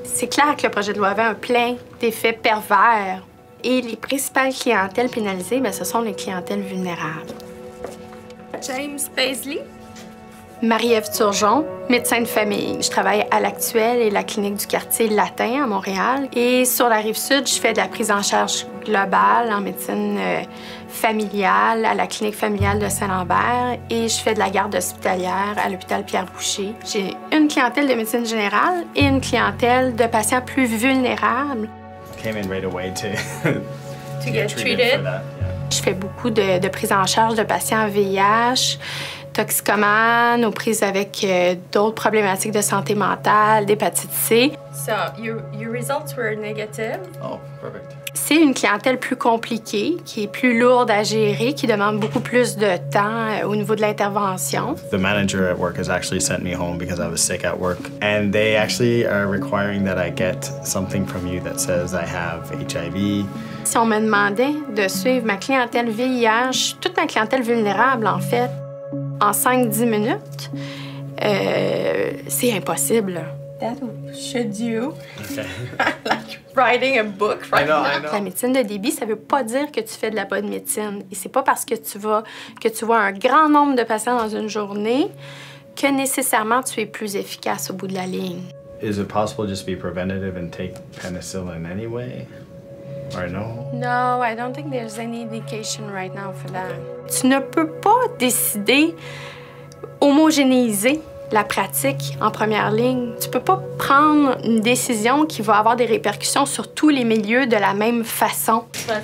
C'est clair que le projet de loi 20 a plein d'effets pervers. Et les principales clientèles pénalisées, bien, ce sont les clientèles vulnérables. James Paisley. Marie-Ève Turgeon, médecin de famille. Je travaille à l'Actuel et la clinique du quartier latin à Montréal. Et sur la Rive-Sud, je fais de la prise en charge globale en médecine familiale à la clinique familiale de Saint-Lambert et je fais de la garde hospitalière à l'hôpital Pierre-Boucher. J'ai une clientèle de médecine générale et une clientèle de patients plus vulnérables. Came in right away to get treated. For that. Yeah. Je fais beaucoup de prise en charge de patients VIH, toxicomanes, aux prises avec d'autres problématiques de santé mentale, d'hépatite C. So, your results were negative. Oh, perfect. C'est une clientèle plus compliquée, qui est plus lourde à gérer, qui demande beaucoup plus de temps au niveau de l'intervention. The manager at work has actually sent me home because I was sick at work. And they actually are requiring that I get something from you that says I have HIV. Si on me demandait de suivre ma clientèle VIH, toute ma clientèle vulnérable, en fait, en 5-10 minutes, c'est impossible. That should you. Okay. Like writing a book right now. I know. La médecine de débit, ça veut pas dire que tu fais de la bonne médecine. Et c'est pas parce que tu vois un grand nombre de patients dans une journée que nécessairement tu es plus efficace au bout de la ligne. Is it possible to just be preventative and take penicillin anyway? Or no? No, I don't think there's any indication right now for that. Tu ne peux pas décider homogénéiser la pratique en première ligne. Tu peux pas prendre une décision qui va avoir des répercussions sur tous les milieux de la même façon.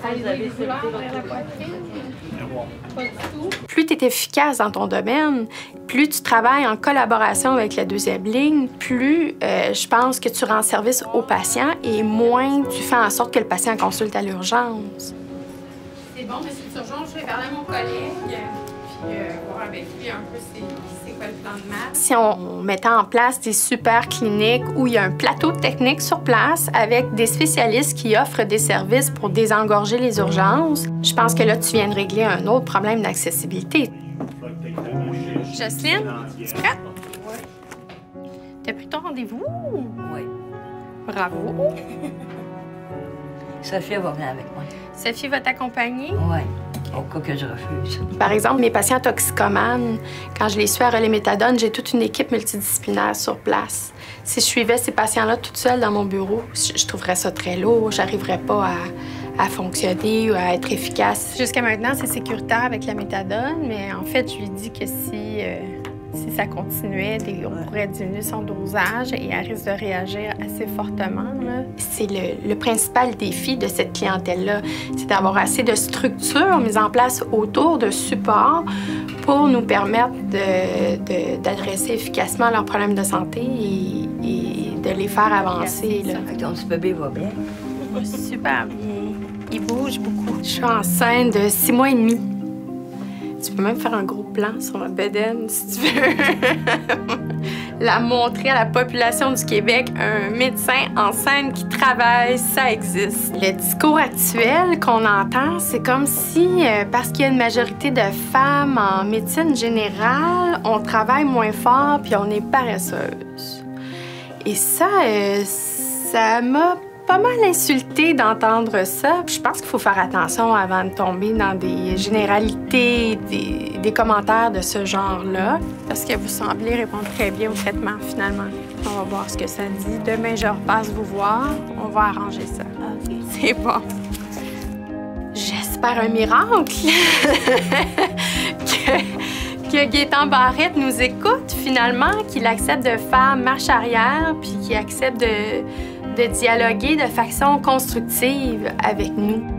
Plus tu es efficace dans ton domaine, plus tu travailles en collaboration avec la deuxième ligne, plus je pense que tu rends service au patient et moins tu fais en sorte que le patient consulte à l'urgence. C'est bon, M. Turgeon, je vais parler à mon collègue puis voir avec lui un peu c'est quoi le plan de match. Si on mettait en place des super cliniques où il y a un plateau technique sur place avec des spécialistes qui offrent des services pour désengorger les urgences, je pense que là, tu viens de régler un autre problème d'accessibilité. Jocelyne, tu es prête? Oui. T'as pris ton rendez-vous? Oui. Bravo. Sophie va venir avec moi. Sophie va t'accompagner? Oui, au cas que je refuse. Par exemple, mes patients toxicomanes, quand je les suis à Relais Méthadone, j'ai toute une équipe multidisciplinaire sur place. Si je suivais ces patients-là toute seule dans mon bureau, je trouverais ça très lourd. J'arriverais pas à fonctionner ou à être efficace. Jusqu'à maintenant, c'est sécuritaire avec la méthadone, mais en fait, je lui dis que si ça continuait, on pourrait diminuer son dosage et elle risque de réagir assez fortement. C'est le principal défi de cette clientèle-là, c'est d'avoir assez de structures mises en place autour de supports pour nous permettre d'adresser efficacement leurs problèmes de santé et de les faire avancer. Là. Ton petit bébé va bien? Il va super bien. Il bouge beaucoup. Je suis enceinte de 6 mois et demi. Tu peux même faire un gros plan sur ma bedaine, si tu veux. La montrer à la population du Québec, un médecin enceinte qui travaille, ça existe. Le discours actuel qu'on entend, c'est comme si, parce qu'il y a une majorité de femmes en médecine générale, on travaille moins fort puis on est paresseuse. Et ça, ça m'a pas mal insultée d'entendre ça. Je pense qu'il faut faire attention avant de tomber dans des généralités, des commentaires de ce genre-là. Parce que vous semblez répondre très bien au traitement, finalement. On va voir ce que ça dit. Demain, je repasse vous voir. On va arranger ça. Okay. C'est bon. J'espère un miracle. que Gaétan Barrette nous écoute, finalement, qu'il accepte de faire marche arrière puis qu'il accepte de dialoguer de façon constructive avec nous.